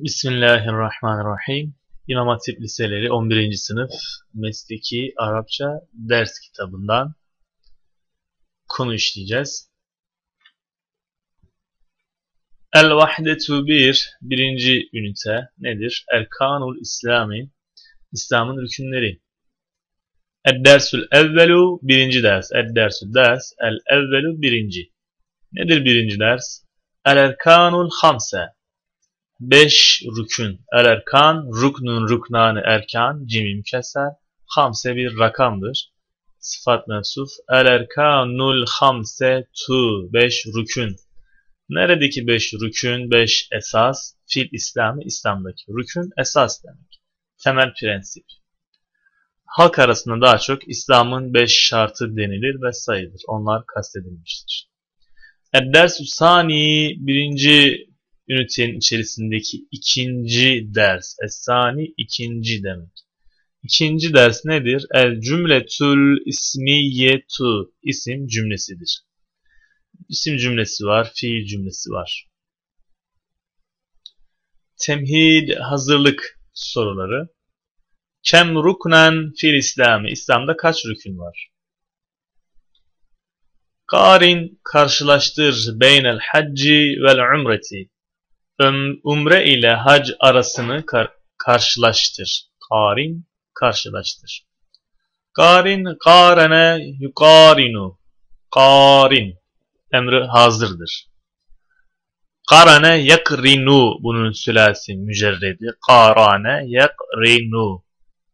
Bismillahirrahmanirrahim. İmam Hatip Liseleri 11. sınıf Mesleki Arapça ders kitabından konu işleyeceğiz. El-Vahdetu birinci ünite nedir? Erkanul İslami, İslam'ın rükünleri. Ed-Dersül Evvelu, birinci ders. Ed-Dersül ders, el-Evvelu birinci. Nedir birinci ders? El-Erkanul Hamse. 5 rükün. El-erkan, ruknun ruknani erkan, cim mükesser. Hamse bir rakamdır. Sıfat mevsuf. El-erkanul hamsetu, 5 rükün. Neredeki 5 rükün, 5 esas? Fil İslam'ı, İslam'daki. Rükün esas demek. Temel prensip. Halk arasında daha çok İslam'ın 5 şartı denilir ve sayılır. Onlar kastedilmiştir. Ed-Dersü Sani, birinci ünitenin içerisindeki ikinci ders. Es-sani, ikinci demek. İkinci ders nedir? El-cümletül ismiyetu, isim cümlesidir. İsim cümlesi var, fiil cümlesi var. Temhid, hazırlık soruları. Kem ruknen fil İslami, İslam'da kaç rükün var? Karin, karşılaştır beynel hacci vel umreti. Umre ile hac arasını karşılaştır. Karin, karşılaştır. Karin, karene, yukarinu. Karin, emri hazırdır. Karane, yakrinu, bunun sülasi mücerredi. Karane, yakrinu.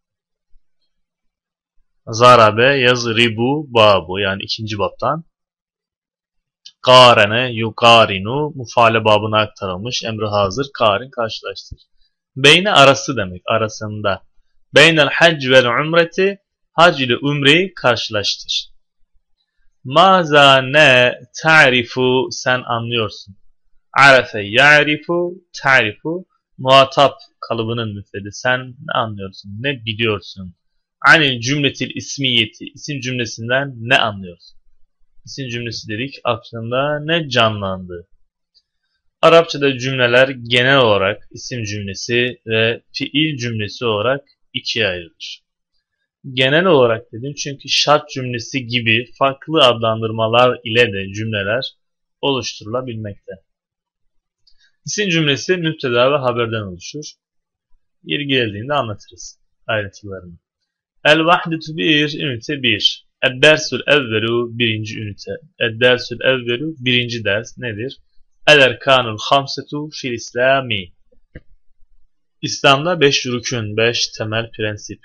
Zarabe, yazribu, babu, yani ikinci babtan. Karene, yukarinu, mufale babına aktarılmış, emri hazır, karin, karşılaştır. Beyne arası demek, arasında. Beynel hac vel umreti, hac ile umreyi karşılaştır. Maza ne ta'rifu, sen anlıyorsun. Arefe ya'rifu, ta'rifu, muhatap kalıbının müfredi, sen ne anlıyorsun, ne biliyorsun. Anil cümletil ismiyeti, isim cümlesinden ne anlıyorsun? İsim cümlesi dedik, aklında ne canlandı? Arapçada cümleler genel olarak isim cümlesi ve fiil cümlesi olarak ikiye ayrılır. Genel olarak dedim çünkü şart cümlesi gibi farklı adlandırmalar ile de cümleler oluşturulabilmekte. İsim cümlesi müpteda ve haberden oluşur. Yeri geldiğinde anlatırız ayrıntılarını. El-Vahdetu ünite 1. Ed-Dersül Evvelu, birinci ünite. Ed-Dersül Evvelu, birinci ders nedir? El-Erkanul Hamsetu fil İslami. İslam'da 5 rükün, 5 temel prensip.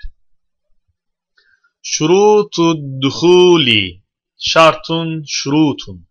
Şurutu duhuli, şartun şurutun.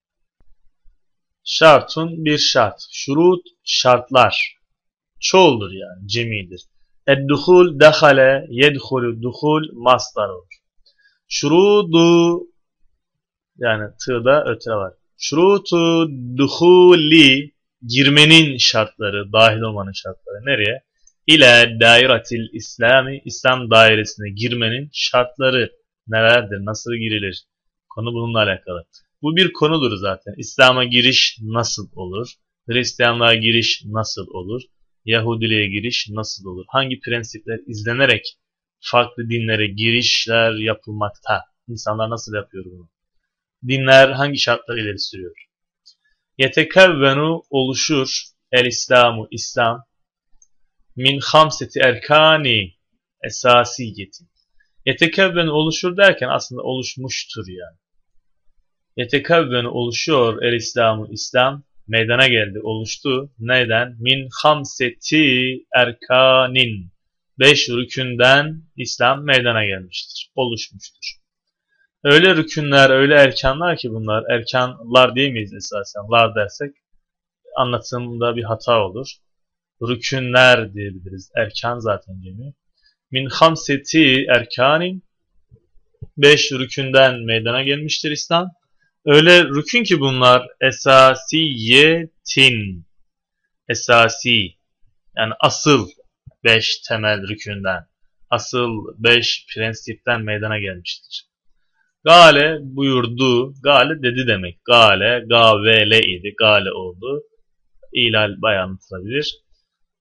Şartun bir şart. Şurut, şartlar. Çoğuldur yani, cemidir. Ed-duhul, dehale, yedhulu, duhul, mastar olur. Şurudu, yani tığda öte var. Şurutu duhuli, girmenin şartları, dahil olmanın şartları. Nereye? İle dairatil İslami, İslam dairesine girmenin şartları nelerdir? Nasıl girilir? Konu bununla alakalı. Bu bir konudur zaten. İslam'a giriş nasıl olur? Hristiyanlığa giriş nasıl olur? Yahudiliğe giriş nasıl olur? Hangi prensipler izlenerek farklı dinlere girişler yapılmakta? İnsanlar nasıl yapıyor bunu? Dinler hangi şartlar ileri sürüyor? Yetekevvenu, oluşur. El-İslamu, İslam. Min hamseti erkani, esasiyeti. Yetekevvenu, oluşur derken aslında oluşmuştur yani. Yetekevvenu, oluşuyor. El-İslamu, İslam. Meydana geldi, oluştu. Neden? Min hamseti erkanin. 5 rükünden İslam meydana gelmiştir, oluşmuştur. Öyle rükünler, öyle erkanlar ki bunlar, erkanlar diyemeyiz esasen. Lar dersek anlatımda bir hata olur. Rükünler diyebiliriz. Erkan zaten cemi. Min hamseti erkanin, 5 rükünden meydana gelmiştir İslam. Öyle rükün ki bunlar esasiyetin, esasi, yani asıl 5 temel rükünden, asıl 5 prensipten meydana gelmiştir. Gale buyurdu, gale dedi demek. Gale, gavele idi, gale oldu. İlal bayağı anlatılabilir.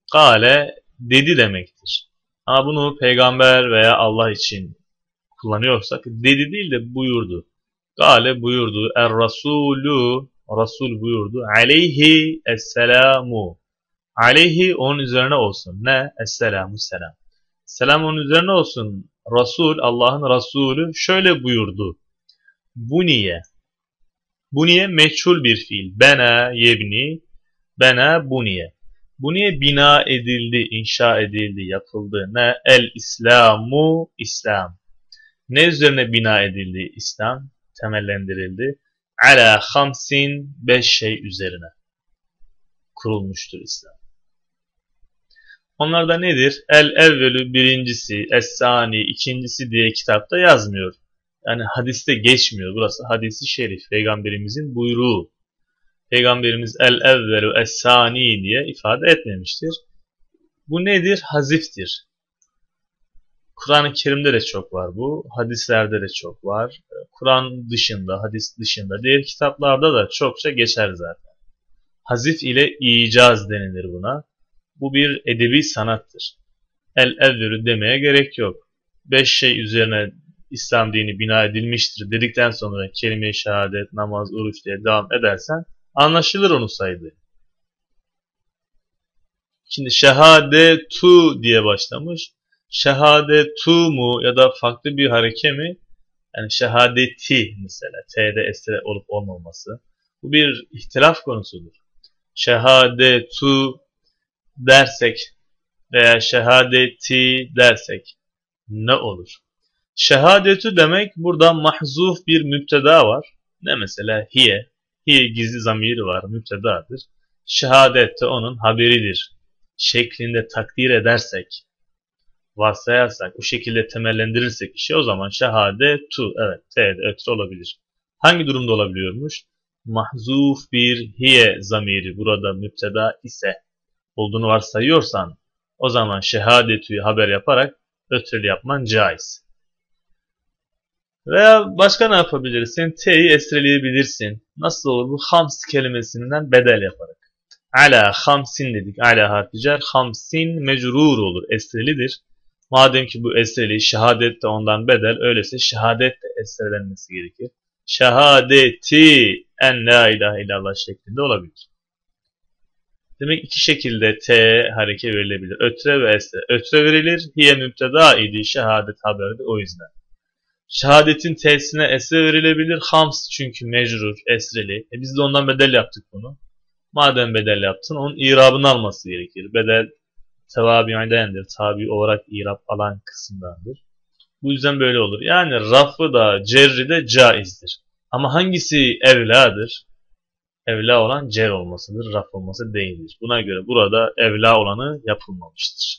Kale dedi demektir. Ama bunu peygamber veya Allah için kullanıyorsak dedi değil de buyurdu. Kale buyurdu. Er-Rasulü Rasul buyurdu. Aleyhi esselamu. Aleyhi onun üzerine olsun. Ne? Esselamu selam. Selam onun üzerine olsun. Resul Allah'ın Resulü şöyle buyurdu. Buniye. Buniye meçhul bir fiil. Bena yebni. Bena buniye. Buniye bina edildi, inşa edildi, yapıldı. Ne? El-İslamu İslam. Ne üzerine bina edildi İslam? Temellendirildi. Ala hamsin 5 şey üzerine kurulmuştur İslam. Onlar da nedir? El-evvelü birincisi, es-sani ikincisi diye kitapta yazmıyor. Yani hadiste geçmiyor. Burası hadisi şerif. Peygamberimizin buyruğu. Peygamberimiz el-evvelü, es-sani diye ifade etmemiştir. Bu nedir? Haziftir. Kur'an-ı Kerim'de de çok var bu. Hadislerde de çok var. Kur'an dışında, hadis dışında, diğer kitaplarda da çokça geçer zaten. Hazif ile icaz denilir buna. Bu bir edebi sanattır. El-evvelü demeye gerek yok. 5 şey üzerine İslam dini bina edilmiştir dedikten sonra kelime-i şehadet, namaz, oruç diye devam edersen anlaşılır onu saydığı. Şimdi şehadetu diye başlamış. Şehadetu mu ya da farklı bir hareke mi? Yani şehadeti mesela T'de esre olup olmaması. Bu bir ihtilaf konusudur. Şehadetu dersek veya şehadeti dersek ne olur? Şehadetu demek burada mahzuf bir müpteda var. Ne mesela? Hiye. Hiye gizli zamiri var, müptedadır. Şehadet de onun haberidir. Şeklinde takdir edersek, varsayarsak, o şekilde temellendirirsek işi o zaman şehadetu, evet, T'de ötürü olabilir. Hangi durumda olabiliyormuş? Mahzuf bir hiye zamiri burada müpteda ise olduğunu varsayıyorsan o zaman şehadetü'yü haber yaparak ötreli yapman caiz. Veya başka ne yapabilirsin? T'yi esreleyebilirsin. Nasıl olur bu? Hams kelimesinden bedel yaparak. Ala hamsin dedik. Ala harfi cer. Hamsin mecrur olur. Esrelidir. Madem ki bu esreli, şehadet de ondan bedel, öyleyse şehadet de esrelenmesi gerekir. Şehadeti en la ilahe illallah şeklinde olabilir. Demek iki şekilde T hareke verilebilir. Ötre ve esre. Ötre verilir. Hiye müpteda idi. Şehadet haberi de o yüzden. Şehadetin T'sine esre verilebilir. Hams çünkü mecrur, esreli. Biz de ondan bedel yaptık bunu. Madem bedel yaptın, onun irabını alması gerekir. Bedel tevabi'dendir. Tabi olarak irab alan kısımdandır. Bu yüzden böyle olur. Yani rafı da cerri de caizdir. Ama hangisi evladır? Evla olan cer olmasıdır, raf olması değildir. Buna göre burada evla olanı yapılmamıştır.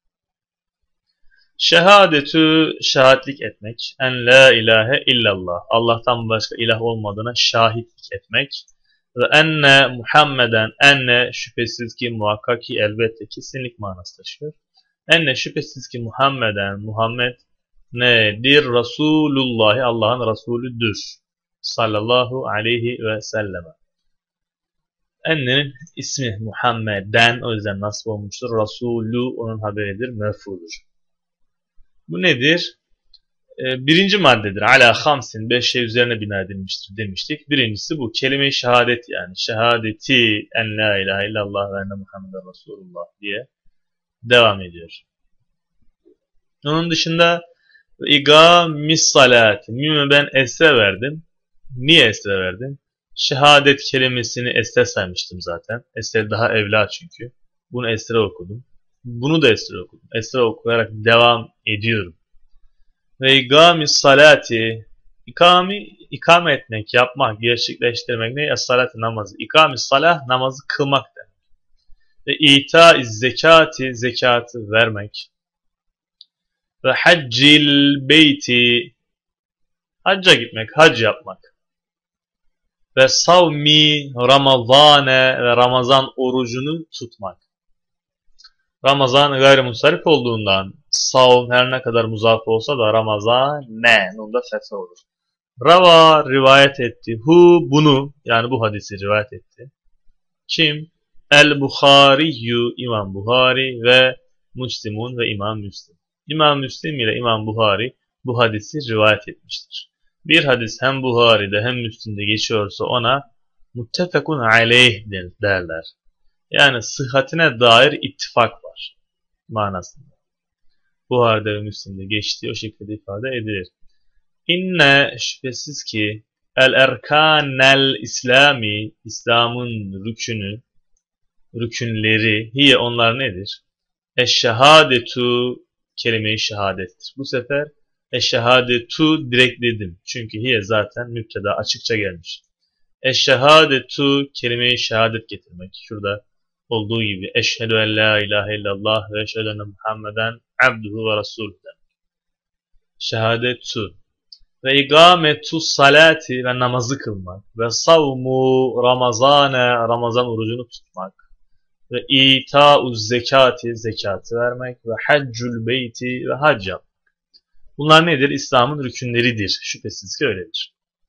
Şehadetü şahitlik etmek. En la ilahe illallah. Allah'tan başka ilah olmadığına şahitlik etmek. Ve enne Muhammeden, enne şüphesiz ki muhakkak ki elbette kesinlik manası taşıyor. Enne şüphesiz ki Muhammed nedir? Resulullahi, Allah'ın Resulüdür. Sallallahu aleyhi ve selleme. Ennenin ismi Muhammeden, o yüzden nasip olmuştur. Resulü onun haberidir, merfudur. Bu nedir? Birinci maddedir. Ala hamsin, 5 şey üzerine bina edilmiştir demiştik. Birincisi bu. Kelime-i şehadet yani. Şehadeti en la ilahe illallah ve enne Muhammeden Resulullah diye devam ediyor. Onun dışında igamis salati. Mime ben esre verdim. Niye esre verdim? Şehadet kelimesini esre saymıştım zaten. Esre daha evla çünkü. Bunu esre okudum. Bunu da esre okudum. Esre okuyarak devam ediyorum. Ve igamis salati, ikame etmek, yapmak, gerçekleştirmek ne? Es-salati namazı. İkamis salah namazı kılmak demek. Ve ita-iz zekati, zekatı vermek. Ve haccil beyti, hacca gitmek, hac yapmak. Ve savmi ramazane, ve Ramazan orucunu tutmak. Ramazan gayrimusarif olduğundan savm her ne kadar muzaf olsa da Ramazan ne? Onda fetha olur. Rava rivayet etti. Hu bunu, yani bu hadisi rivayet etti. Kim? El-Buhariyyü İmam Buhari ve Müslimun ve İmam Müslim. İmam Müslim ile İmam Buhari bu hadisi rivayet etmiştir. Bir hadis hem Buhari'de hem Müslim'de geçiyorsa ona muttefekun aleyh derler. Yani sıhhatine dair ittifak var manasında. Buhari'de ve Müslim'de geçtiği o şekilde ifade edilir. İnne şüphesiz ki el-erkanel İslami, İslam'ın rükünleri, hiye onlar nedir? Eşşehadetu, kelime-i şehadettir. Bu sefer eşşehadetu direkt dedim. Çünkü hiye zaten müpteda açıkça gelmiş. Eşşehadetu, kelime-i şehadet getirmek. Şurada olduğu gibi eşhedü en la ilahe illallah ve eşhedü enne Muhammeden abduhu ve rasuluhu. Şehadetu. Ve igametu salati, ve namazı kılmak. Ve savmu ramazane, Ramazan orucunu tutmak. Ve ita'u zekati, zekatı vermek. Ve haccul beyti, ve hac yapmak. Bunlar nedir? İslam'ın rükünleridir. Şüphesiz ki öyledir.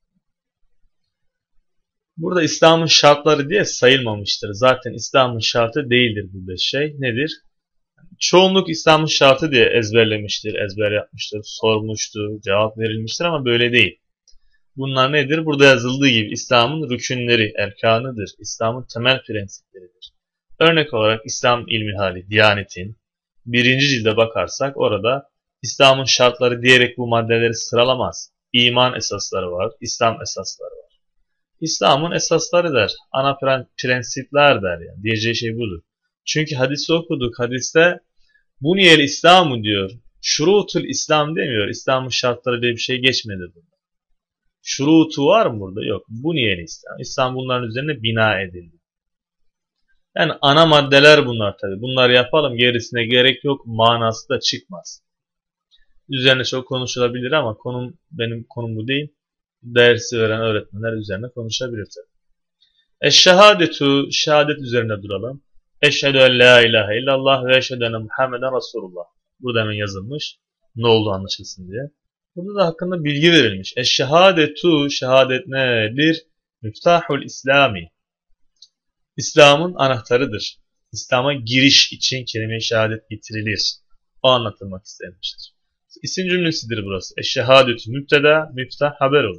Burada İslam'ın şartları diye sayılmamıştır. Zaten İslam'ın şartı değildir bu beş şey. Nedir? Çoğunluk İslam'ın şartı diye ezberlemiştir, ezber yapmıştır, sormuştur, cevap verilmiştir ama böyle değil. Bunlar nedir? Burada yazıldığı gibi İslam'ın rükünleri, erkanıdır. İslam'ın temel prensipleridir. Örnek olarak İslam ilmihali, Diyanet'in 1. cilde bakarsak orada İslam'ın şartları diyerek bu maddeleri sıralamaz. İman esasları var, İslam esasları var. İslam'ın esasları der, ana prensipler der yani. Diyeceği şey budur. Çünkü hadisi okuduk. Hadiste buniyel İslam'ı diyor. Şurutul İslam demiyor. İslam'ın şartları diye bir şey geçmedi burada. Şurutu var mı burada? Yok. Buniyel İslam. İslam bunların üzerine bina edildi. Yani ana maddeler bunlar tabi. Bunları yapalım. Gerisine gerek yok. Manası da çıkmaz. Üzerine çok konuşulabilir ama benim konum bu değil. Dersi veren öğretmenler üzerine konuşabilir tabi. Eşşehadetu, şehadet üzerine duralım. Eşhedü en la ilahe illallah ve eşhedü enne Muhammeden Resulullah. Burada hemen yazılmış. Ne oldu anlaşılsın diye. Burada da hakkında bilgi verilmiş. Eşşehadetu, şehadet nedir? Müftahul İslami. İslam'ın anahtarıdır. İslam'a giriş için kelime-i şehadet getirilir. O anlatılmak istenmiştir. İsim cümlesidir burası. Eşşehadetü mübteda, müftah haber olur.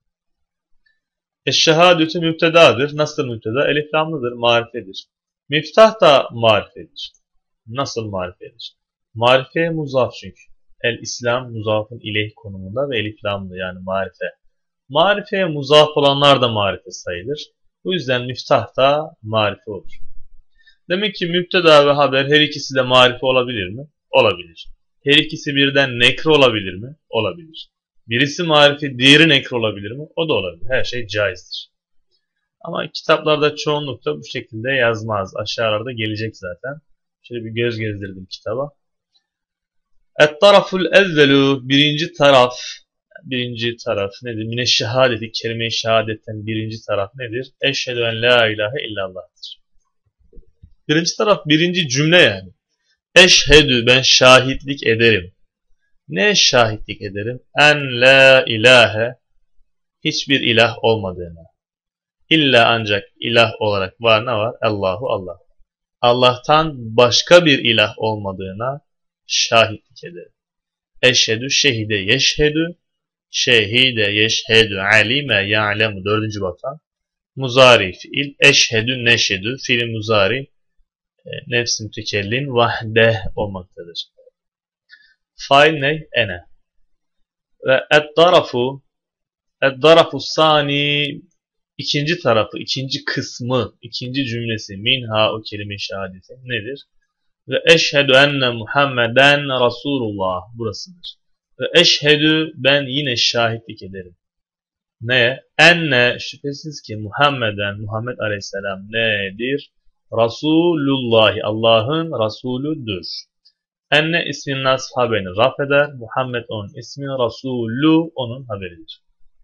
Eşşehadetü mübtedadır. Nasıl mübteda? Elif lamlıdır, marifedir. Miftah da marifedir. Nasıl marifedir? Marifeye muzaf çünkü. El-İslam muzafın ileyh konumunda ve elif lamlı yani marife. Marifeye muzaf olanlar da marife sayılır. Bu yüzden miftah da marife olur. Demek ki mübteda ve haber her ikisi de marife olabilir mi? Olabilir. Her ikisi birden nekre olabilir mi? Olabilir. Birisi marife, diğeri nekre olabilir mi? O da olabilir. Her şey caizdir. Ama kitaplarda çoğunlukla bu şekilde yazmaz. Aşağılarda gelecek zaten. Şöyle bir göz gezdirdim kitaba. Et-taraful evvelu, birinci taraf nedir? Mineşşehadeti, kelime-i şehadetten birinci taraf nedir? Eşhedü en la ilahe illallah'tır. Birinci taraf birinci cümle yani. Eşhedü, ben şahitlik ederim. Ne şahitlik ederim? En la ilahe, hiçbir ilah olmadığına. İlla ancak ilah olarak var ne var? Allahu Allah. Allah'tan başka bir ilah olmadığına şahitlik ederim. Eşhedü, şehide, yeşhedü, şehide, yeşhedü, alime, ya'lemu, 4. bakan. Muzari fiil, eşhedü, neşhedü, fiil muzari, nefs-i mütekellin, vahdeh olmaktadır. Fail ne? Ene. Ve et-darafu sani, İkinci tarafı, ikinci kısmı, ikinci cümlesi minha o kelime-i şehadeti nedir? Ve eşhedü enne Muhammeden Resulullah burasıdır. Ve eşhedü ben yine şahitlik ederim. Ne? Enne şüphesiz ki Muhammed Aleyhisselam nedir? Resulullahi Allah'ın Resulüdür. Enne ismin nasf haberini raf eder. Muhammed onun ismi, Resulü onun haberidir.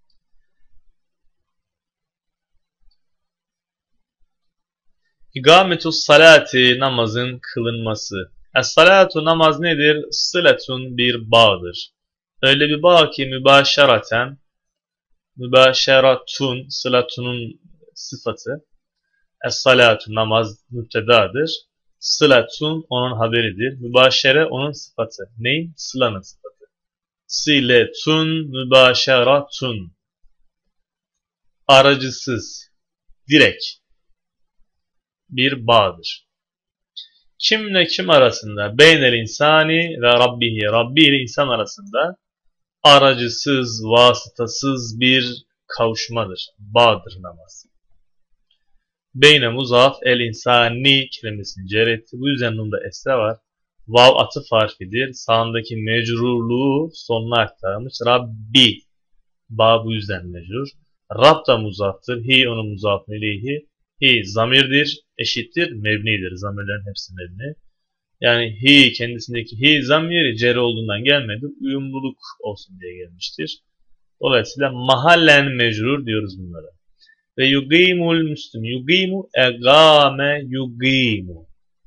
İgametus salati, namazın kılınması. Es-salatu, namaz nedir? Sıletun, bir bağdır. Öyle bir bağ ki mübaşeratun, sılatunun sıfatı. Es-salatu namaz müptedadır. Sılatun onun haberidir. Mübaşere onun sıfatı. Neyin? Sılanın sıfatı. Siletun mübaşeratun. Aracısız, direkt bir bağdır. Kimle kim arasında? Beynel insani ve Rabbihi. Rabbi ile insan arasında aracısız, vasıtasız bir kavuşmadır. Bağdır namaz. Beyne muzaf el insani kelimesini cer etti. Bu yüzden bunda esre var. Vav atıf harfidir. Sağındaki mecrurluğu sonuna aktarmış. Rabbi. Ba bu yüzden mecrur. Rab da muzaftır. Hi onun muzafın ileyhi. Hi zamirdir. Eşittir. Mebnidir. Zamirlerin hepsi mebni. Yani hi kendisindeki hi zamiri cer olduğundan gelmedi. Uyumluluk olsun diye gelmiştir. Dolayısıyla mahallen mecrur diyoruz bunlara. Ve yugimul müslüm. Yugimu egame yugimu.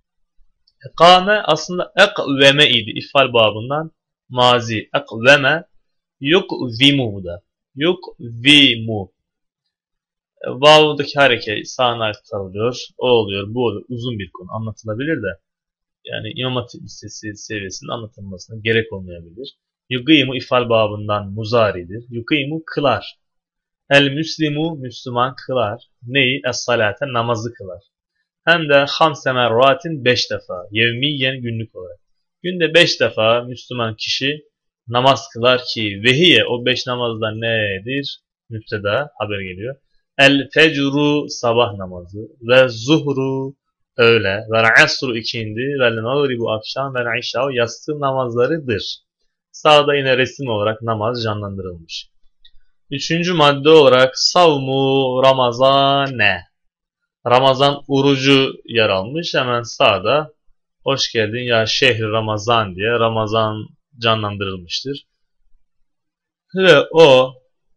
Ekame aslında ekveme idi. İfal babından mazi. Ekveme yukvimu da. Yukvimu. Vav'daki hareket sağına aktarılıyor. O oluyor, bu oluyor. Uzun bir konu. Anlatılabilir de. Yani İmam Hatip Lisesi seviyesinin anlatılmasına gerek olmayabilir. Yugimu ifal babından muzaridir. Yugimu kılar. El müslimu Müslüman kılar. Neyi? Es-salate namazı kılar. Hem de hamse merratin 5 defa. Yevmiyen günlük olarak. Günde 5 defa Müslüman kişi namaz kılar ki vehiye o 5 namazdan nedir? Müpteda haber geliyor. El fecru sabah namazı ve zuhru öğle ve asru ikindi ve mağribu akşam ve işa yatsı namazlarıdır. Sağda yine resim olarak namaz canlandırılmış. Üçüncü madde olarak savmu ramazane. Ramazan orucu yer almış. Hemen sağda hoş geldin ya şehri Ramazan diye Ramazan canlandırılmıştır. Ve o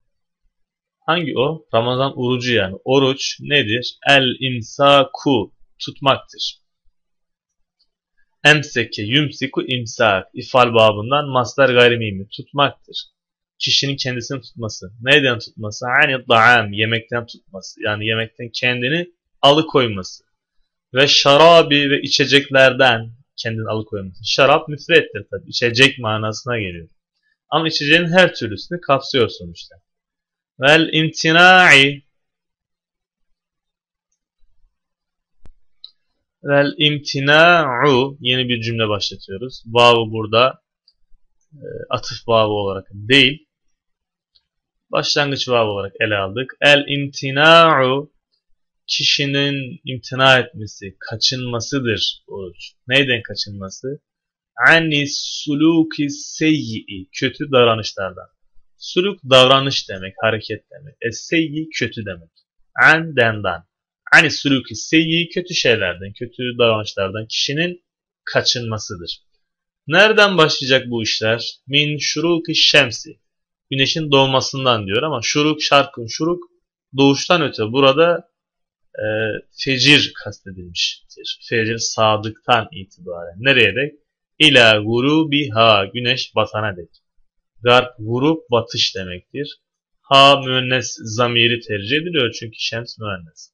hangi o? Ramazan orucu yani. Oruç nedir? El imsaku tutmaktır. Emseke yumsiku imsak ifal babından masdar gayrimimi tutmaktır. Kişinin kendisini tutması. Neyden tutması? Hani da'am yemekten tutması. Yani yemekten kendini alıkoyması. Ve şarabi ve içeceklerden kendini alıkoyması. Şarap müfrettir tabi. İçecek manasına geliyor. Ama içeceğin her türlüsünü kapsıyor sonuçta. Vel imtina'i vel imtina'u yeni bir cümle başlatıyoruz. Vav'u burada atıf vav'u olarak değil, başlangıç vav'u olarak ele aldık. El imtina'u kişinin imtina etmesi, kaçınmasıdır oruç. Neyden kaçınması? Anis suluki seyyi kötü davranışlardan. Suluk davranış demek, hareket demek. Es-seyyi kötü demek. An dendan. Anis suluki seyyi kötü şeylerden, kötü davranışlardan kişinin kaçınmasıdır. Nereden başlayacak bu işler? Min şuruki şemsi. Güneşin doğmasından diyor ama şuruk şarkın şuruk doğuştan öte burada fecir kastedilmiştir. Fecir sadıktan itibaren. Nereye dek? İlâ gurubiha güneş batana dek. Garp grup batış demektir. Ha müennes zamiri tercih ediliyor çünkü şems müennes.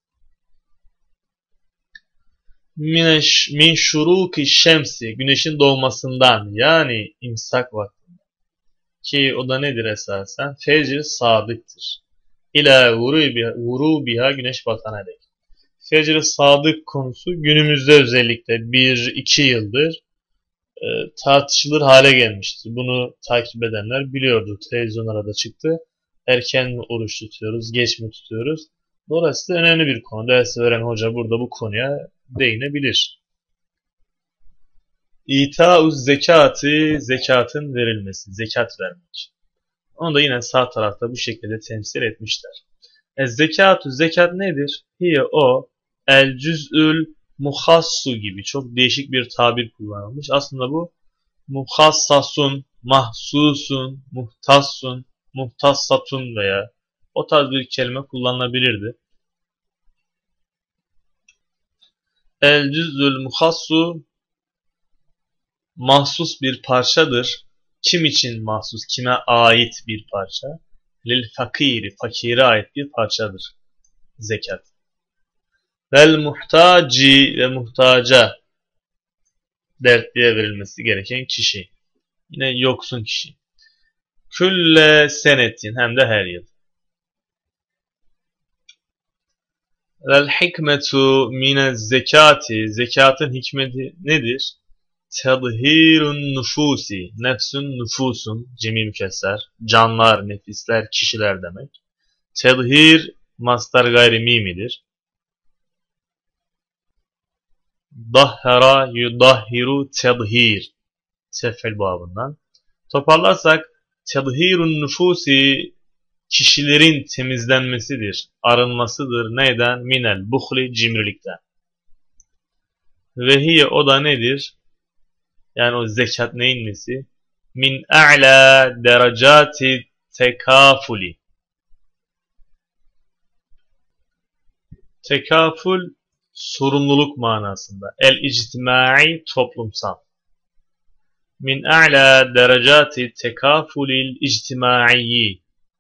Min şuruki şemsi güneşin doğmasından yani imsak vaktinde. Ki o da nedir esasen? Fecir sadıktır. İlâ gurubiha güneş batana dek. Fecr-i sadık konusu günümüzde özellikle 1-2 yıldır tartışılır hale gelmiştir. Bunu takip edenler biliyordur. Televizyonlara da çıktı. Erken mi oruç tutuyoruz, geç mi tutuyoruz? Dolayısıyla önemli bir konu. Ders veren hoca burada bu konuya değinebilir. İta-uz zekatı, zekatın verilmesi, zekat vermek. Onu da yine sağ tarafta bu şekilde temsil etmişler. Zekatü, zekat nedir? Hiye o, el cüz'ül muhassu gibi çok değişik bir tabir kullanılmış. Aslında bu muhassasun, mahsusun, muhtassun, muhtassatun veya o tarz bir kelime kullanılabilirdi. El cüz'ül muhassu mahsus bir parçadır. Kim için mahsus, kime ait bir parça? Lil fakiri, fakire ait bir parçadır zekat. Vel muhtaci ve muhtaca dertliye verilmesi gereken kişi. Yine yoksun kişi. Külle senetin hem de her yıl. Vel hikmetu mine zekati. Zekatın hikmeti nedir? Tedhirun nüfusi. Nefsün nüfusun. Cemi mükesser. Canlar, nefisler, kişiler demek. Tedhir mastar gayri mimidir. Dahhara yudahhiru tedhir. Tefel babından. Toparlarsak tedhirun nüfusi kişilerin temizlenmesidir, arınmasıdır. Neyden? Minel buhli, cimrilikten. Ve hiye o da nedir? Yani o zekat neyin nesi? Min a'la derecati tekafuli. Tekaful sorumluluk manasında. El ictimai toplumsal. Min a'la derecati tekafulil ictimai.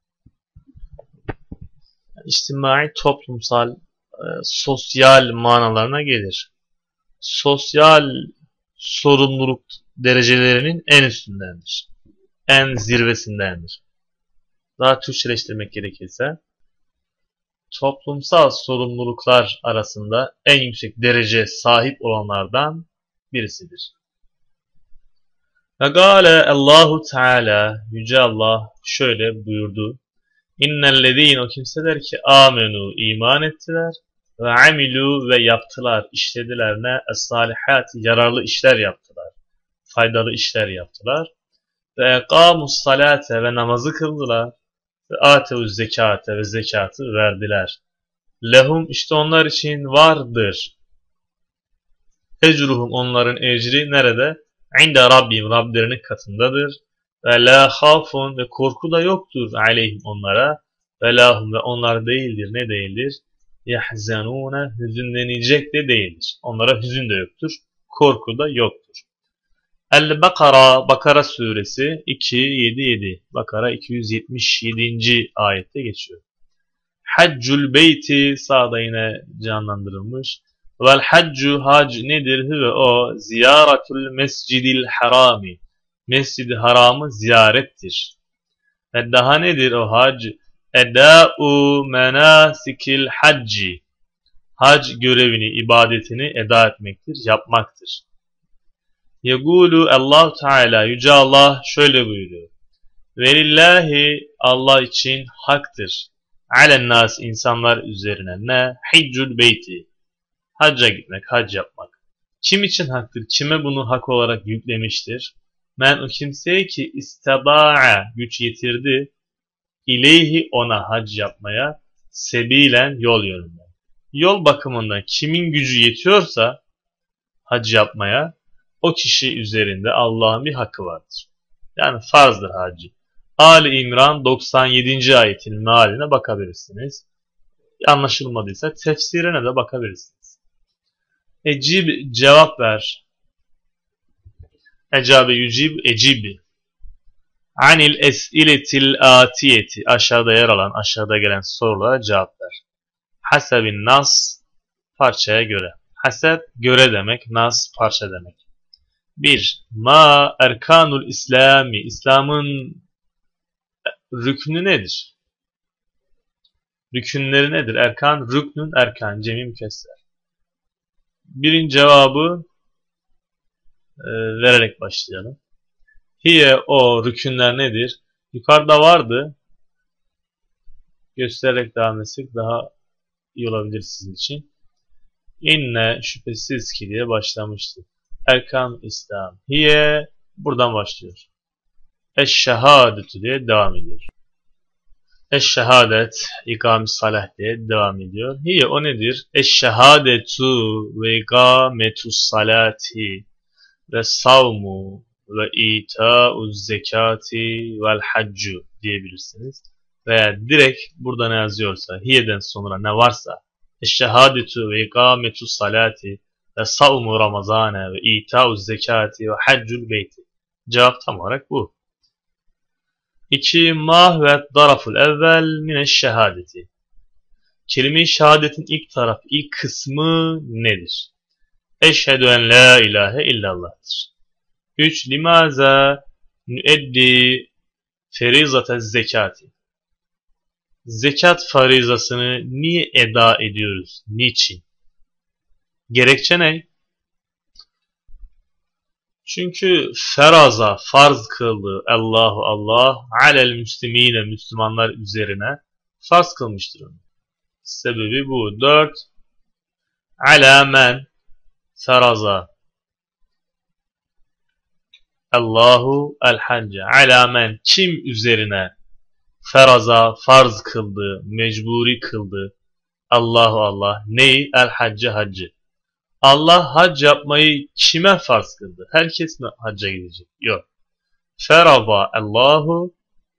İçtimai toplumsal, sosyal manalarına gelir. Sosyal sorumluluk derecelerinin en üstündendir. En zirvesindendir. Daha Türkçeleştirmek gerekirse, toplumsal sorumluluklar arasında en yüksek derece sahip olanlardan birisidir. Ve gâle Allahu Teala, Yüce Allah şöyle buyurdu. İnnellezîne o kimseler ki amenu iman ettiler ve amilu ve yaptılar, işlediler ne? Es-salihat yararlı işler yaptılar, faydalı işler yaptılar. Ve ekamus salate ve namazı kıldılar ve atevuz zekate ve zekatı verdiler. Lehum işte onlar için vardır. Ecruhum onların ecri nerede? İnde Rabbim Rablerinin katındadır. Ve la khafun ve korku da yoktur aleyhim onlara. Ve lahum ve onlar değildir. Ne değildir? Yahzenune hüzünlenecek de değildir. Onlara hüzün de yoktur. Korku da yoktur. El-Bakara Bakara suresi 277. Bakara 277. ayette geçiyor. Haccul beyti sağda yine canlandırılmış. Vel haccu hac nedir? Ve o ziyaretul mescidil harami. Mescid-i Haram'ı ziyarettir. Ve daha nedir o hac? Edâ'u menasikil hacci. Hac görevini, ibadetini eda etmektir, yapmaktır. Yegulu Allah Teala, Yüce Allah şöyle buyuruyor. Velillahi Allah için haktır. Alennas insanlar üzerine ne? Hiccul beyti. Hacca gitmek, hac yapmak. Kim için haktır? Kime bunu hak olarak yüklemiştir? Men o kimseye ki istaba'a güç yetirdi, ileyhi ona hac yapmaya, sebilen yol yönünden. Yol bakımından kimin gücü yetiyorsa hac yapmaya, o kişi üzerinde Allah'ın bir hakkı vardır. Yani farzdır hacı. Ali İmran 97. ayetin mealine bakabilirsiniz. Anlaşılmadıysa tefsirine de bakabilirsiniz. Ecib cevap ver. Ecabe yücib ecibi. Anil es'iletil atiyeti aşağıda yer alan, aşağıda gelen sorulara cevap ver. Hasebin nas parçaya göre. Haseb göre demek, nas parça demek. 1. Ma erkanul İslami İslam'ın rüknü nedir? Rükünleri nedir? Erkan, rüknün erkan, cemi mükesser. Birinci cevabı vererek başlayalım. Hiye o rükünler nedir? Yukarıda vardı. Göstererek devam etsek daha iyi olabilir sizin için. İnne şüphesiz ki diye başlamıştı. Erkan İslam. Hiye buradan başlıyor. Eşşehadetü diye devam ediyor. Eşşehadet, ikam-ı salah diye devam ediyor. Hiye o nedir? Eşşehadetu ve ikametus salati ve savmu ve ita'uz zekati vel haccu diyebilirsiniz. Veya direkt burada ne yazıyorsa, hiye'den sonra ne varsa eşşehadetu ve ikametus salati ve savmu ramazane ve ita'uz zekati ve haccul beyti. Cevap tam olarak bu. 2. Mahvet daraful evvel mineşşehadeti. Kelime-i şehadetin ilk tarafı, ilk kısmı nedir? Eşhedü en la ilahe illallah'tır. 3. Limaza nüeddi ferizate zekati. Zekat farizasını niye eda ediyoruz? Niçin? Gerekçe ne? Çünkü feraza, farz kıldı Allah alel müslimine, Müslümanlar üzerine farz kılmıştır onu. Sebebi bu. 4. Ala men feraza Allahu el hacce. Ala men, kim üzerine feraza, farz kıldı, mecburi kıldı Allah neyi? El hacce, haccı. Allah hac yapmayı kime farz kıldı? Herkes mi hacca gidecek? Yok. Feraba Allahu,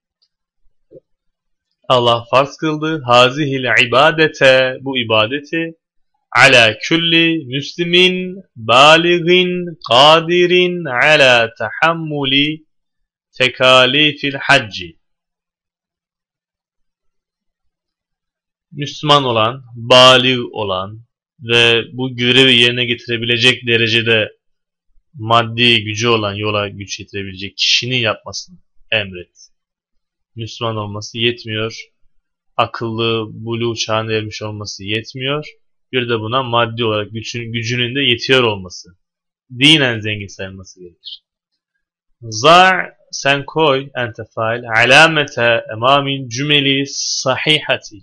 Allah farz kıldı. Hazihil ibadete, bu ibadeti ala kulli müslimin baligin kadirin ala tahammuli tekalifil hacci. Müslüman olan, balik olan ve bu görevi yerine getirebilecek derecede maddi gücü olan, yola güç getirebilecek kişinin yapmasını emret. Müslüman olması yetmiyor. Akıllı, buluğ çağına ermiş olması yetmiyor. Bir de buna maddi olarak gücünün de yetiyor olması. Dinen zengin sayılması gerekir. Za' sen koy ente fail alamete emamin cümeli sahihati.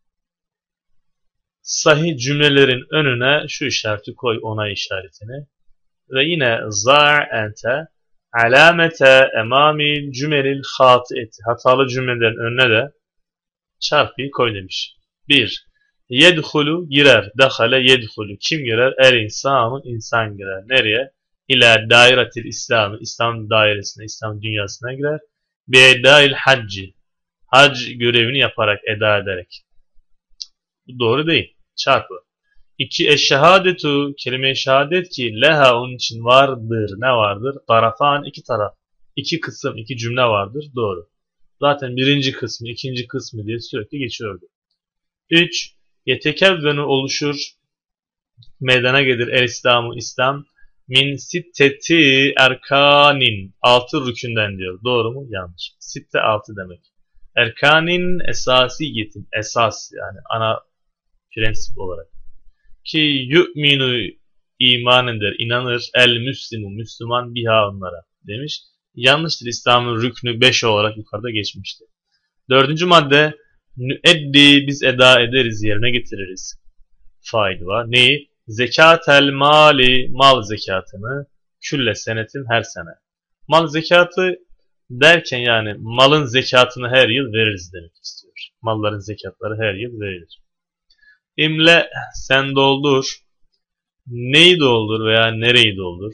Sahih cümlelerin önüne şu işareti koy, onay işaretini. Ve yine za' ente alamete emamil cümelil hati'eti. Hatalı cümlelerin önüne de çarpıyı koy demiş. 1. Yedhulu girer. Dehale yedhulu. Kim girer? El insanu, insan girer. Nereye? İlâ dairetil İslam'ı. İslam dairesine, İslam dünyasına girer. Bi'edail hacci. Hac görevini yaparak, eda ederek. Bu doğru değil. Çarpı. 2. Eşşehadetu. Kelime-i şehadet ki leha, onun için vardır. Ne vardır? Tarafan, iki taraf. İki kısım, iki cümle vardır. Doğru. Zaten birinci kısmı, ikinci kısmı diye sürekli geçiyordu. 3. Yetekevvenu oluşur. Meydana gelir el-İslamu, İslam. Min sitteti erkanin. 6 rükünden diyor. Doğru mu? Yanlış. Sitte 6 demek. Erkanin esasiyetin. Esas yani ana prensip olarak. Ki yu'minu iman eder, inanır. El-Müslimu, Müslüman biha onlara demiş. Yanlıştır. İslam'ın rüknü 5 olarak yukarıda geçmişti. 4. madde nüeddi, biz eda ederiz, yerine getiririz. Fail var. Neyi? Zekatel mali, mal zekatını külle senetin, her sene. Mal zekatı derken yani malın zekatını her yıl veririz demek istiyor. Malların zekatları her yıl verilir. İmle, sen doldur. Neyi doldur veya nereyi doldur?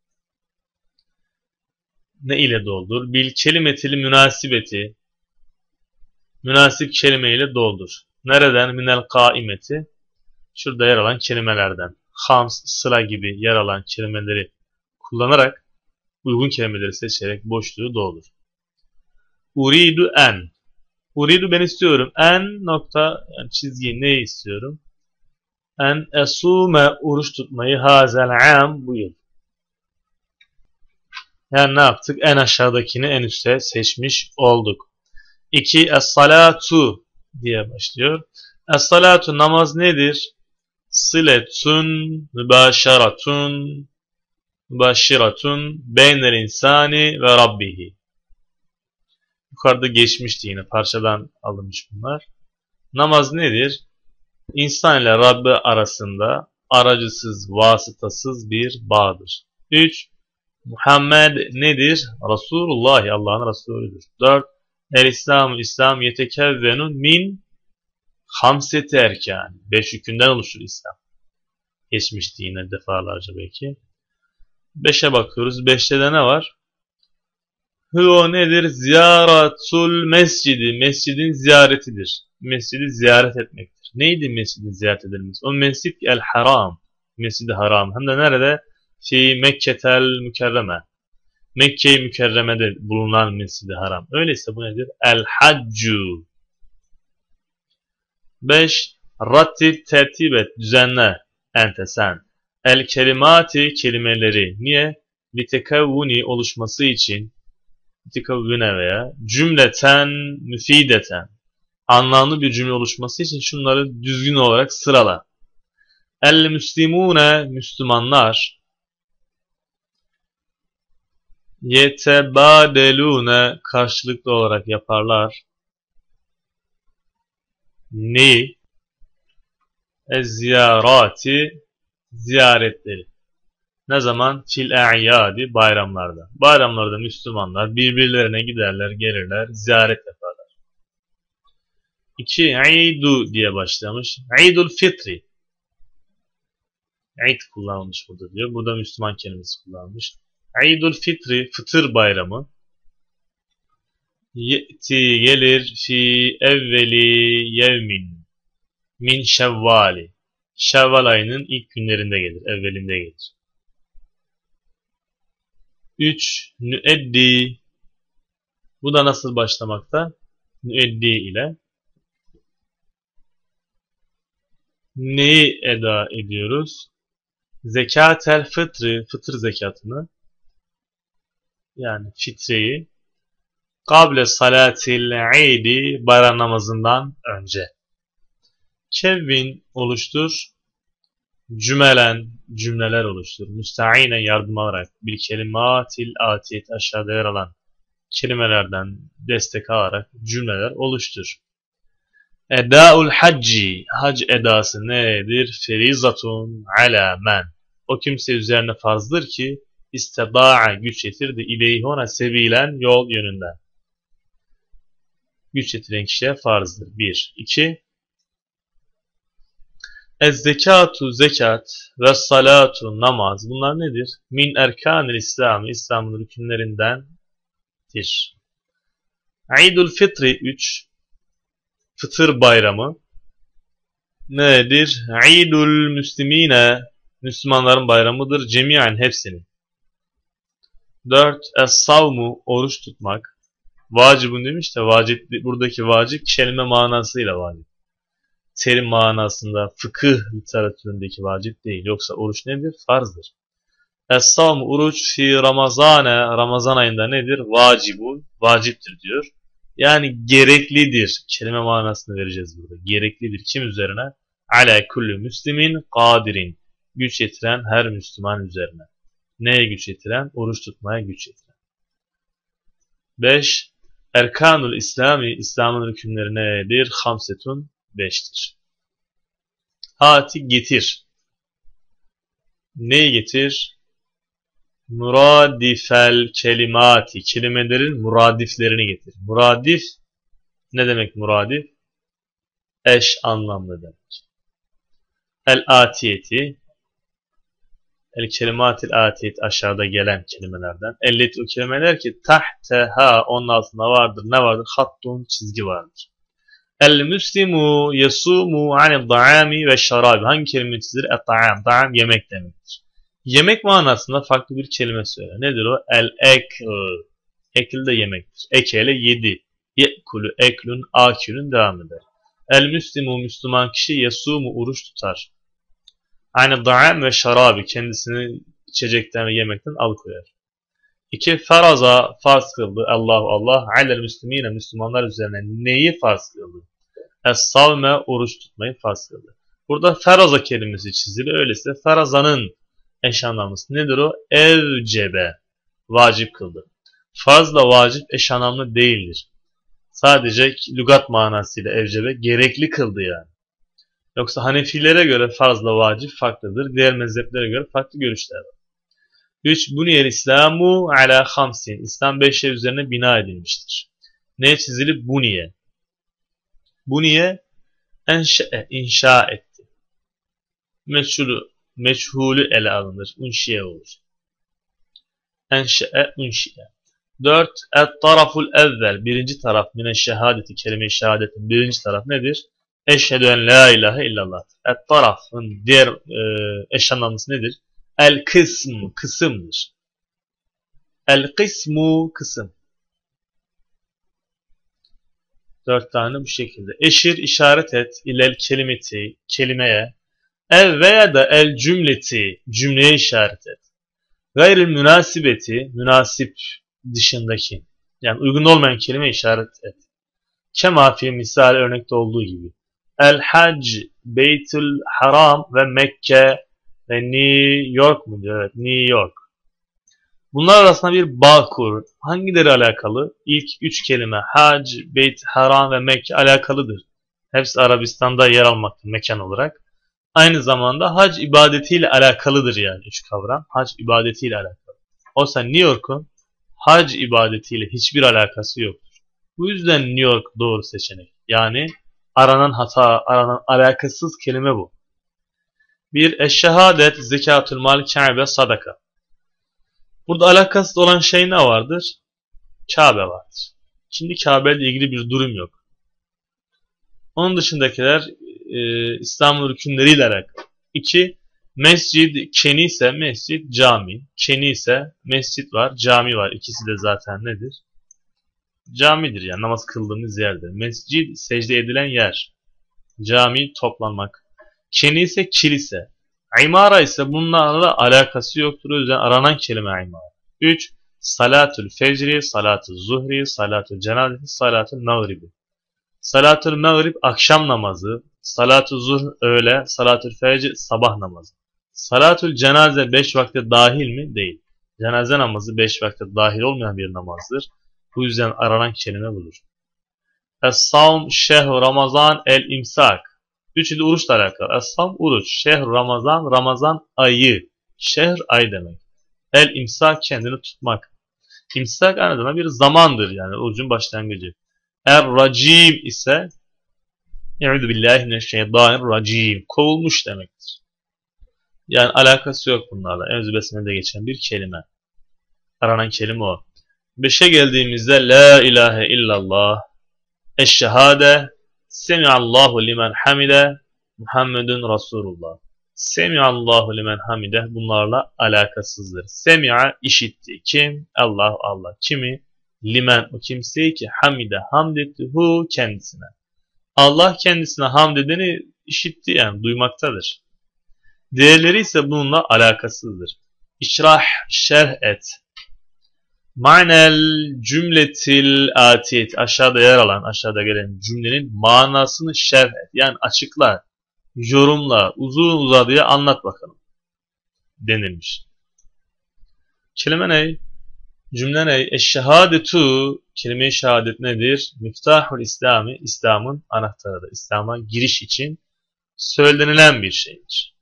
Ne ile doldur? Bil kelimetil münasibeti. Münasip kelimeyle doldur. Nereden? Minel kaimeti. Şurada yer alan kelimelerden. Hams, sıla gibi yer alan kelimeleri kullanarak uygun kelimeleri seçerek boşluğu doldur. Uridu en. Uridu, ben istiyorum. En nokta yani çizgi, ne istiyorum? En esume, oruç tutmayı, hazel am, bu yıl. Yani ne yaptık? En aşağıdakini en üste seçmiş olduk. 2. Es-salatu diye başlıyor. Es-salatu, namaz nedir? Sıletun, mübaşiratun beynel insani ve rabbihi. Yukarıda geçmişti, yine parçadan alınmış bunlar. Namaz nedir? İnsan ile Rabbi arasında aracısız, vasıtasız bir bağdır. 3. Muhammed nedir? Resulullah, Allah'ın Resulüdür. 4. El-İslam, İslam yetekevvenun min hamseti erkan. 5 rükünden oluşur İslam. Geçmişti yine defalarca belki. 5'e bakıyoruz. 5'te de ne var? Hüo nedir? Ziyaratul mescidi. Mescidin ziyaretidir. Mescidi ziyaret etmektir. Neydi mescidin ziyaret edilmesi? O mescid el-haram. Mescid-i haram. Hem de nerede? Fi Mekketel mükerreme. Mekke-i Mükerreme'de bulunan mescid-i haram. Öyleyse bu nedir? El-haccu. 5. Rattib tertip et, düzenle. Ente sen. El kelimati kelimeleri. Niye? Litekavvuni oluşması için. Litekavvune veya cümleten müfideten. Anlamlı bir cümle oluşması için şunları düzgün olarak sırala. El müslimune Müslümanlar. Yetebadelune karşılıklı olarak yaparlar. Neyi? Ziyarati ziyaretleri. Ne zaman? Fil e'yadi bayramlarda. Bayramlarda Müslümanlar birbirlerine giderler, gelirler, ziyaret yaparlar. 2. İdu diye başlamış. İdul fitri. İd kullanılmış burada diyor. Burada Müslüman kelimesi kullanılmış. İdul fitri, fıtır bayramı. Ye'ti gelir fi evveli yevmin min şevvali. Şevval ayının ilk günlerinde gelir, evvelinde gelir. 3. Nüeddi. Bu da nasıl başlamakta? Nüeddi ile. Neyi eda ediyoruz? Zekatel fıtrı, fıtır zekatını. Yani fitreyi. Kable salatil idi, bayram namazından önce. Kevvin oluştur. Cümelen, cümleler oluştur. Müsta'inen yardım alarak bir kelimatil atiyet aşağıda yer alan kelimelerden destek alarak cümleler oluştur. Eda'ul hacci, hac edası nedir? Ferizatun ala men. O kimse üzerine farzdır ki istada'a güç yetirdi ileyhi ona sebilen yol yönünden. Güç yetiren kişiye farzdır. 1. 2. Ez-zekatu zekat ve salatu namaz. Bunlar nedir? Min erkanil İslam, İslam'ın rükünlerindendir. İdul fitri 3. Fıtır bayramı. Nedir? İdul müslimine, Müslümanların bayramıdır. Cemiyen hepsini. 4. Es-savmu, oruç tutmak. Vacibun demiş de vacip, buradaki vacip kelime manasıyla vacip. Terim manasında fıkıh literatüründeki vacip değil. Yoksa oruç nedir? Farzdır. Es-savmu oruç fi ramazane, Ramazan ayında nedir? Vacibun, vaciptir diyor. Yani gereklidir. Kelime manasını vereceğiz burada. Gereklidir. Kim üzerine? Ala kulli müslimin kadirin. Güç yetiren her Müslüman üzerine. Neye güç yetiren? Oruç tutmaya güç yetiren. 5. Erkanul İslami, İslam'ın rükünleri nedir? Hamsetun 5'tir. Hati getir. Neyi getir? Muradifel kelimati. Kelimelerin muradiflerini getir. Muradif ne demek muradif? Eş anlamlı demek. El-atiyeti. El-kelimatil atiyet aşağıda gelen kelimelerden. Elleti o kelimeler ki tahteha onun altında vardır. Ne vardır? Hattun çizgi vardır. El-müslimu yasumu anil da'ami ve şarabi. Hangi kelime çizilir? Et-ta'am. Ta'am yemek demektir. Yemek manasında farklı bir kelime söyle. Nedir o? El-ekl. Ekl de yemektir. Ekele yedi. Ye'kulu eklun akülün devam eder. El-müslimu Müslüman kişi yasumu oruç tutar. Aynı da'am ve şarabi kendisini içecekten ve yemekten alıkoyar. 2. Faraza farz kıldı. Allah alel müslimine Müslümanlar üzerine neyi farz kıldı? Es-savme oruç tutmayı farz kıldı. Burada faraza kelimesi çizili. Öyleyse farazanın eş anlamlısı nedir o? Evcebe vacip kıldı. Farzla vacip eş anlamlı değildir. Sadece lügat manasıyla evcebe gerekli kıldı yani. Yoksa Hanefilere göre farzla vacip farklıdır. Diğer mezheplere göre farklı görüşler var. 3. Buniyel İslamu ala hamsin. İslam 5 şey üzerine bina edilmiştir. Ne çizilip buniye? Buniye enşe'e, inşa etti. Meçhulü ele alınır. Unşiye olur. Enşe'e, unşiye. 4. Et-taraful evvel. Birinci taraf mine şehadeti, kelime-i şehadetin birinci taraf nedir? Eşhedü en la ilahe illallah. Et-tarafın diğer eş anlamlısı nedir? El-kısm, kısımdır. El-kısmu, kısım. 4 tane bu şekilde. Eşir işaret et ilel kelimeti kelimeye. Ev veya da el cümleti cümleye işaret et. Gayril münasibeti münasip dışındaki yani uygun olmayan kelime işaret et. Kema fi misal örnekte olduğu gibi. El hac, Beytül Haram ve Mekke ve New York mu diyor? Evet, New York. Bunlar arasında bir bağ kur. Hangileri alakalı? İlk 3 kelime hac, Beyt, Haram ve Mekke alakalıdır. Hepsi Arabistan'da yer almakta mekan olarak. Aynı zamanda hac ibadetiyle alakalıdır yani 3 kavram. Hac ibadetiyle alakalı. Oysa New York'un hac ibadetiyle hiçbir alakası yoktur. Bu yüzden New York doğru seçenek. Yani aranan hata, aranan alakasız kelime bu. Bir eşşehadet, zekatül mal, Kabe, sadaka. Burada alakasız olan şey ne vardır? Kabe vardır. Şimdi Kabe ile ilgili bir durum yok. Onun dışındakiler İslam'ın rükünleriyle alakalı. 2. Mescid, kenise, mescid, cami. Kenise, mescid var, cami var. İkisi de zaten nedir? Camidir yani namaz kıldığımız yerdir. Mescid, secde edilen yer. Cami, toplanmak. Kenise, kilise. İmara ise bunlarla alakası yoktur. O yüzden aranan kelime imara. 3. Salatül fecri, salatül zuhri, salatül cenazesi, salatül mağribi. Salatül mağrib akşam namazı, salatül zuhr öğle, salatül fecr sabah namazı. Salatül cenaze 5 vakte dahil mi? Değil. Cenaze namazı 5 vakte dahil olmayan bir namazdır. Bu yüzden aranan kelime budur. Es-savm, şehr, ramazan, el-imsak. Üçü de oruçla alakalı. Es-savm, oruç. Şehr, ramazan, ramazan ayı. Şehr, ay demek. El-imsak, kendini tutmak. İmsak aynı zamanda bir zamandır yani orucun başlangıcı. Er-racim ise Eûzü billahi mineşşeytanirracim. Kovulmuş demektir. Yani alakası yok bunlarla. Eûzü besmelede geçen bir kelime. Aranan kelime o. 5'e geldiğimizde La ilahe illallah, Eşşehade, Semiallahu limen hamide, Muhammedun Resulullah. Semiallahu limen hamide bunlarla alakasızdır. Semi'a işitti. Kim? Allah Allah. Kimi? Limen o kimseyi ki hamide hamd etti hu kendisine. Allah kendisine hamd edeni işitti yani duymaktadır. Diğerleri ise bununla alakasızdır. İşrah, şerh et. Ma'nel cümletil atiyet aşağıda yer alan aşağıda gelen cümlenin manasını şerh et. Yani açıkla, yorumla, uzun uzadıya anlat bakalım denilmiş. Kelime ne? Cümle ne? Eşşehadetu kelime-i şehadet nedir? Miftahul İslami İslam'ın anahtarıdır. İslam'a giriş için söylenilen bir şeydir.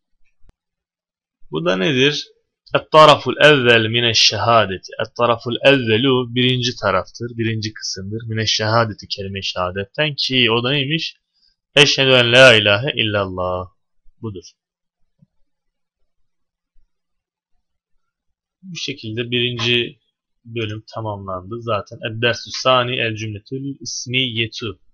Bu da nedir? Et-taraful evvel mineşşehadeti. Et-taraful evvelu birinci taraftır, birinci kısımdır. Mineşşehadeti kelime-i şehadetten ki o da neymiş? Eşhedü en la ilahe illallah. Budur. Bu şekilde birinci bölüm tamamlandı. Zaten Ed-Dersü Sani El Cümletül İsmiyetu